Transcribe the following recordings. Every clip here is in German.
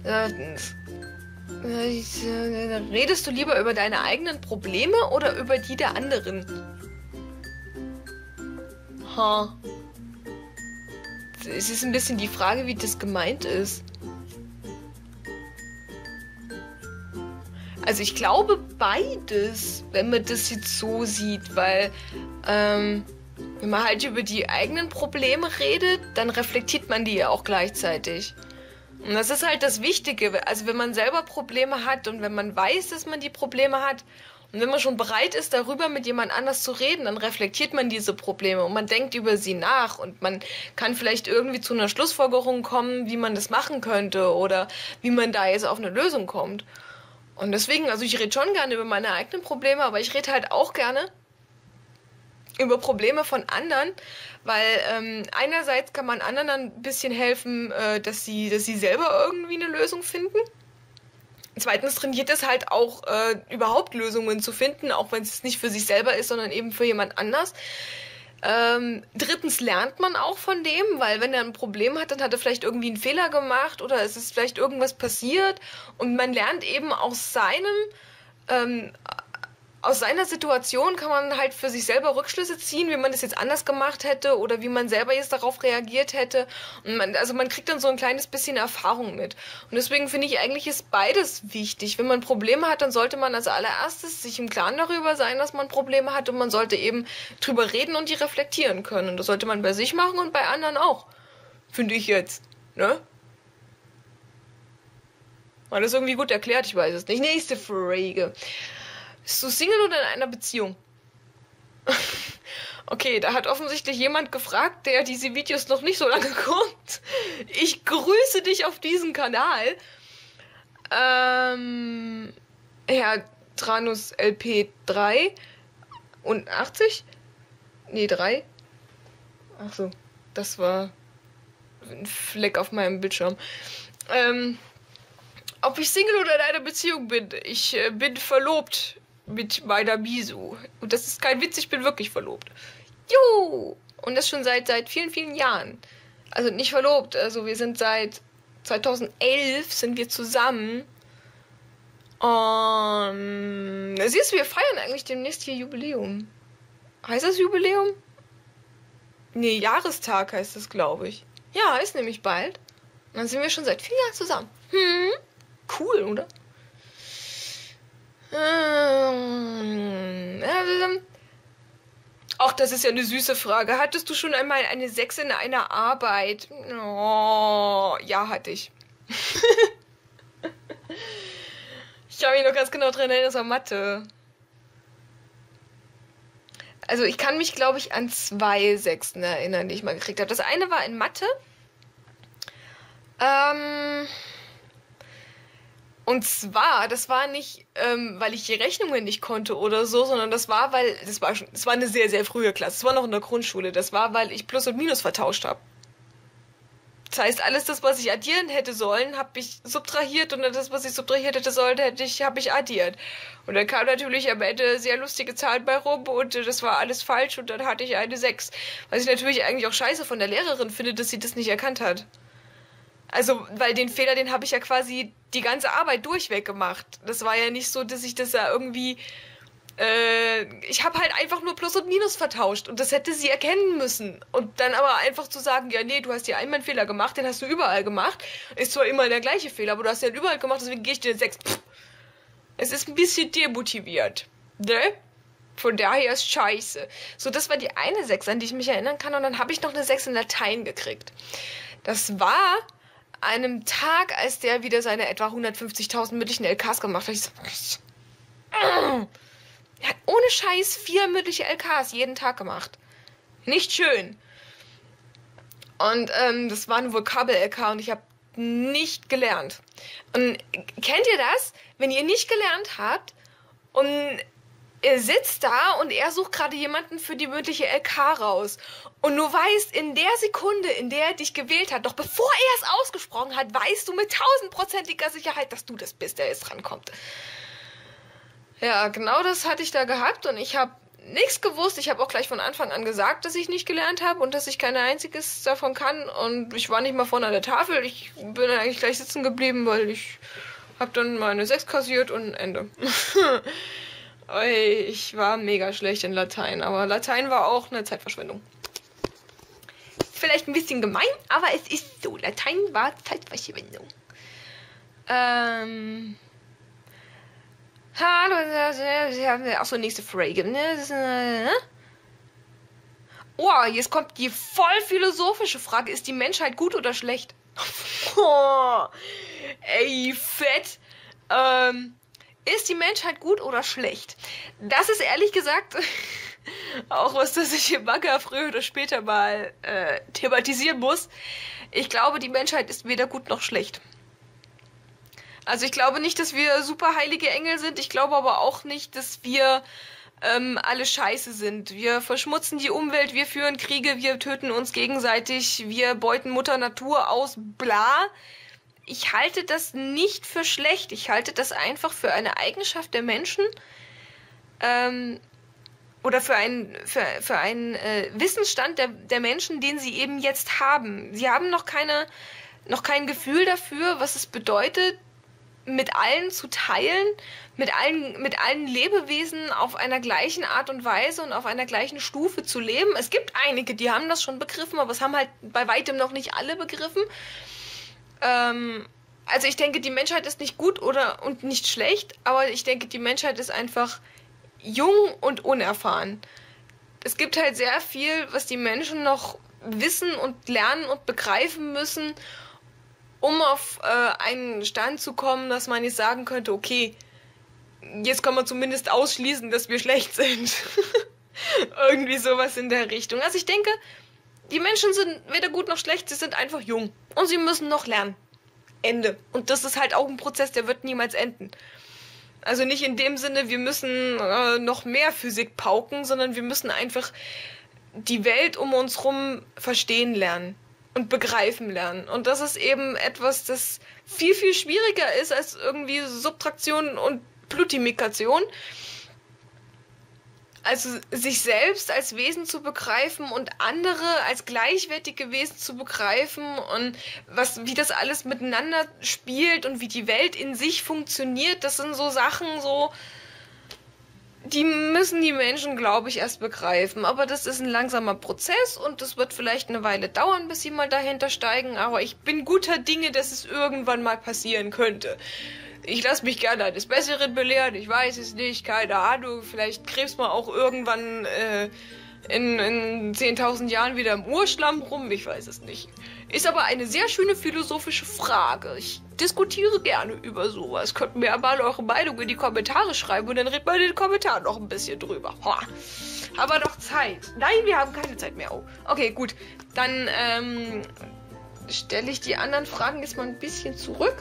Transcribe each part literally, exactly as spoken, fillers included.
Äh, äh, redest du lieber über deine eigenen Probleme oder über die der anderen? Ha. Es ist ein bisschen die Frage, wie das gemeint ist. Also ich glaube beides, wenn man das jetzt so sieht, weil ähm, wenn man halt über die eigenen Probleme redet, dann reflektiert man die ja auch gleichzeitig. Und das ist halt das Wichtige. Also wenn man selber Probleme hat und wenn man weiß, dass man die Probleme hat und wenn man schon bereit ist, darüber mit jemand anders zu reden, dann reflektiert man diese Probleme und man denkt über sie nach und man kann vielleicht irgendwie zu einer Schlussfolgerung kommen, wie man das machen könnte oder wie man da jetzt auf eine Lösung kommt. Und deswegen, also ich rede schon gerne über meine eigenen Probleme, aber ich rede halt auch gerne über Probleme von anderen, weil ähm, einerseits kann man anderen dann ein bisschen helfen, äh, dass sie, dass sie selber irgendwie eine Lösung finden. Zweitens trainiert es halt auch, äh, überhaupt Lösungen zu finden, auch wenn es nicht für sich selber ist, sondern eben für jemand anders. Ähm, drittens lernt man auch von dem, weil wenn er ein Problem hat, dann hat er vielleicht irgendwie einen Fehler gemacht oder es ist vielleicht irgendwas passiert und man lernt eben aus seinem, ähm, aus seiner Situation kann man halt für sich selber Rückschlüsse ziehen, wie man das jetzt anders gemacht hätte oder wie man selber jetzt darauf reagiert hätte. Und man, also man kriegt dann so ein kleines bisschen Erfahrung mit. Und deswegen finde ich eigentlich ist beides wichtig. Wenn man Probleme hat, dann sollte man als allererstes sich im Klaren darüber sein, dass man Probleme hat und man sollte eben drüber reden und die reflektieren können. Und das sollte man bei sich machen und bei anderen auch. Finde ich jetzt. Ne? War das irgendwie gut erklärt? Ich weiß es nicht. Nächste Frage. Bist du Single oder in einer Beziehung? Okay, da hat offensichtlich jemand gefragt, der diese Videos noch nicht so lange guckt. Ich grüße dich auf diesem Kanal. Ähm, Herr Tranus L P drei und achtzig? Nee, drei. Ach so, das war ein Fleck auf meinem Bildschirm. Ähm, ob ich Single oder in einer Beziehung bin? Ich äh, bin verlobt mit meiner Misu. Und das ist kein Witz, ich bin wirklich verlobt. Juhu! Und das schon seit, seit vielen, vielen Jahren. Also nicht verlobt, also wir sind seit zweitausendelf sind wir zusammen. Und siehst du, wir feiern eigentlich demnächst hier Jubiläum. Heißt das Jubiläum? Nee, Jahrestag heißt das, glaube ich. Ja, ist nämlich bald. Und dann sind wir schon seit vier Jahren zusammen. Hm? Cool, oder? Ach, das ist ja eine süße Frage. Hattest du schon einmal eine sechs in einer Arbeit? Oh, ja, hatte ich. Ich kann mich noch ganz genau dran erinnern, das war Mathe. Also ich kann mich, glaube ich, an zwei Sechsen erinnern, die ich mal gekriegt habe. Das eine war in Mathe. Ähm... Und zwar, das war nicht, ähm, weil ich die Rechnungen nicht konnte oder so, sondern das war, weil, das war schon, das war eine sehr, sehr frühe Klasse. Das war noch in der Grundschule. Das war, weil ich Plus und Minus vertauscht habe. Das heißt, alles das, was ich addieren hätte sollen, habe ich subtrahiert und das, was ich subtrahiert hätte sollen, hätte ich, habe ich addiert. Und dann kam natürlich am Ende sehr lustige Zahlen bei rum und das war alles falsch und dann hatte ich eine sechs. Was ich natürlich eigentlich auch scheiße von der Lehrerin finde, dass sie das nicht erkannt hat. Also, weil den Fehler, den habe ich ja quasi die ganze Arbeit durchweg gemacht. Das war ja nicht so, dass ich das ja irgendwie... Äh, ich habe halt einfach nur Plus und Minus vertauscht. Und das hätte sie erkennen müssen. Und dann aber einfach zu sagen, ja, nee, du hast hier einmal einen Fehler gemacht, den hast du überall gemacht. Ist zwar immer der gleiche Fehler, aber du hast den überall gemacht, deswegen gehe ich dir sechs. Pff. Es ist ein bisschen demotiviert. Ne? Von daher ist scheiße. So, das war die eine sechs, an die ich mich erinnern kann. Und dann habe ich noch eine sechs in Latein gekriegt. Das war... einem Tag, als der wieder seine etwa hundertfünfzigtausend mündlichen L Ks gemacht hat. Ich so, er hat ohne Scheiß vier mündliche L Ks jeden Tag gemacht. Nicht schön. Und ähm, das war ein Vokabel-L K und ich habe nicht gelernt. Und kennt ihr das? Wenn ihr nicht gelernt habt und er sitzt da und er sucht gerade jemanden für die mündliche L K raus. Und du weißt, in der Sekunde, in der er dich gewählt hat, doch bevor er es ausgesprochen hat, weißt du mit tausendprozentiger Sicherheit, dass du das bist, der jetzt drankommt. Ja, genau das hatte ich da gehabt und ich habe nichts gewusst. Ich habe auch gleich von Anfang an gesagt, dass ich nicht gelernt habe und dass ich kein einziges davon kann. Und ich war nicht mal vorne an der Tafel. Ich bin eigentlich gleich sitzen geblieben, weil ich habe dann meine sechs kassiert und Ende. Ich war mega schlecht in Latein, aber Latein war auch eine Zeitverschwendung. Vielleicht ein bisschen gemein, aber es ist so. Latein war Zeitverschwendung. Ähm... Hallo, achso, nächste Frage. Oh, jetzt kommt die voll philosophische Frage. Ist die Menschheit gut oder schlecht? Oh, ey, fett. Ähm, ist die Menschheit gut oder schlecht? Das ist ehrlich gesagt auch was, das ich im Manga früher oder später mal äh, thematisieren muss. Ich glaube, die Menschheit ist weder gut noch schlecht. Also ich glaube nicht, dass wir super heilige Engel sind. Ich glaube aber auch nicht, dass wir ähm, alle scheiße sind. Wir verschmutzen die Umwelt, wir führen Kriege, wir töten uns gegenseitig, wir beuten Mutter Natur aus, bla. Ich halte das nicht für schlecht. Ich halte das einfach für eine Eigenschaft der Menschen ähm, oder für einen, für, für einen äh, Wissensstand der, der Menschen, den sie eben jetzt haben. Sie haben noch keine, noch kein Gefühl dafür, was es bedeutet, mit allen zu teilen, mit allen, mit allen Lebewesen auf einer gleichen Art und Weise und auf einer gleichen Stufe zu leben. Es gibt einige, die haben das schon begriffen, aber es haben halt bei weitem noch nicht alle begriffen. Ähm, also ich denke, die Menschheit ist nicht gut oder und nicht schlecht, aber ich denke, die Menschheit ist einfach jung und unerfahren. Es gibt halt sehr viel, was die Menschen noch wissen und lernen und begreifen müssen, um auf äh, einen Stand zu kommen, dass man jetzt sagen könnte, okay, jetzt kann man zumindest ausschließen, dass wir schlecht sind. Irgendwie sowas in der Richtung. Also ich denke, die Menschen sind weder gut noch schlecht, sie sind einfach jung. Und sie müssen noch lernen. Ende. Und das ist halt auch ein Prozess, der wird niemals enden. Also nicht in dem Sinne, wir müssen äh, noch mehr Physik pauken, sondern wir müssen einfach die Welt um uns rum verstehen lernen. Und begreifen lernen. Und das ist eben etwas, das viel, viel schwieriger ist als irgendwie Subtraktion und Plutimikation. Also sich selbst als Wesen zu begreifen und andere als gleichwertige Wesen zu begreifen und was, wie das alles miteinander spielt und wie die Welt in sich funktioniert, das sind so Sachen, so die müssen die Menschen, glaube ich, erst begreifen. Aber das ist ein langsamer Prozess und das wird vielleicht eine Weile dauern, bis sie mal dahinter steigen. Aber ich bin guter Dinge, dass es irgendwann mal passieren könnte. Ich lasse mich gerne eines Besseren belehren. Ich weiß es nicht, keine Ahnung. Vielleicht krebst man auch irgendwann äh, in, in zehntausend Jahren wieder im Urschlamm rum. Ich weiß es nicht. Ist aber eine sehr schöne philosophische Frage. Ich diskutiere gerne über sowas. Könnt mir aber eure Meinung in die Kommentare schreiben und dann redet man in den Kommentaren noch ein bisschen drüber. Hoa. Haben wir noch Zeit? Nein, wir haben keine Zeit mehr. Oh. Okay, gut. Dann ähm, stelle ich die anderen Fragen jetzt mal ein bisschen zurück.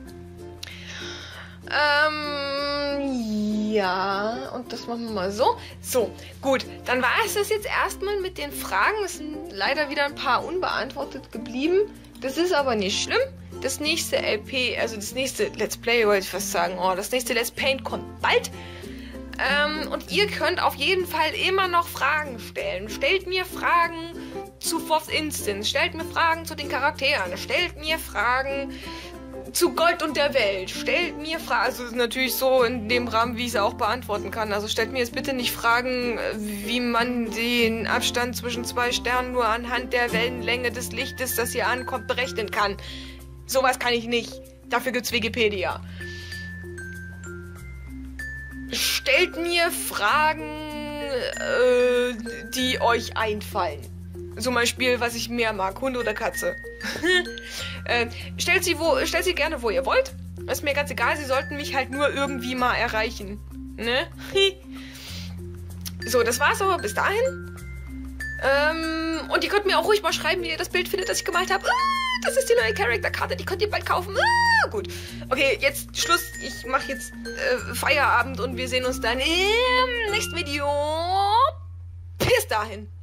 Ähm, ja, und das machen wir mal so. So, gut, dann war es das jetzt erstmal mit den Fragen. Es sind leider wieder ein paar unbeantwortet geblieben. Das ist aber nicht schlimm. Das nächste L P, also das nächste Let's Play, wollte ich fast sagen. Oh, das nächste Let's Paint kommt bald. Ähm, und ihr könnt auf jeden Fall immer noch Fragen stellen. Stellt mir Fragen zu Fourth Instance. Stellt mir Fragen zu den Charakteren. Stellt mir Fragen zu Gold und der Welt. Stellt mir Fragen, also natürlich so in dem Rahmen, wie ich es auch beantworten kann. Also stellt mir jetzt bitte nicht Fragen, wie man den Abstand zwischen zwei Sternen nur anhand der Wellenlänge des Lichtes, das hier ankommt, berechnen kann. Sowas kann ich nicht. Dafür gibt's Wikipedia. Stellt mir Fragen, äh, die euch einfallen. Zum Beispiel, was ich mehr mag, Hund oder Katze. äh, stellt sie wo, stellt sie gerne, wo ihr wollt. Ist mir ganz egal, sie sollten mich halt nur irgendwie mal erreichen. Ne? So, das war's aber bis dahin. Ähm, und ihr könnt mir auch ruhig mal schreiben, wie ihr das Bild findet, das ich gemalt habe. Ah, das ist die neue Charakterkarte, die könnt ihr bald kaufen. Ah, gut. Okay, jetzt Schluss. Ich mache jetzt äh, Feierabend und wir sehen uns dann im nächsten Video. Bis dahin.